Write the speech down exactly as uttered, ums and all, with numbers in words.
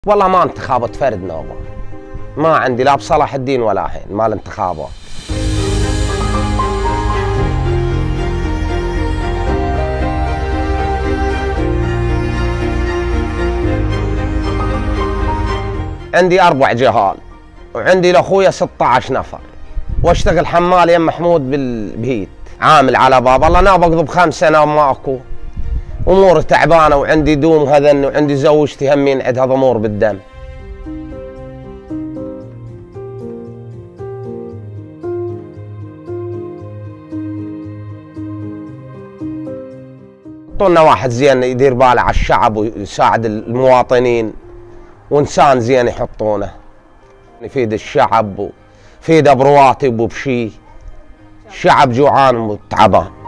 والله ما انتخابات فرد نوبة، ما عندي لا بصلاح الدين ولا حين مال انتخابات. عندي أربع جهال وعندي لأخويا ستة عشر نفر، واشتغل حمال يم محمود بالبهيت، عامل على باب الله. ناب اقضب خمس سنة ماكو، اموري تعبانه وعندي دوم هذن وعندي زوجتي همين عندها ضمور بالدم. حطونا واحد زين يدير باله على الشعب ويساعد المواطنين، وانسان زين يحطونه يفيد الشعب ويفيده برواتب وبشي. الشعب جوعان وتعبان.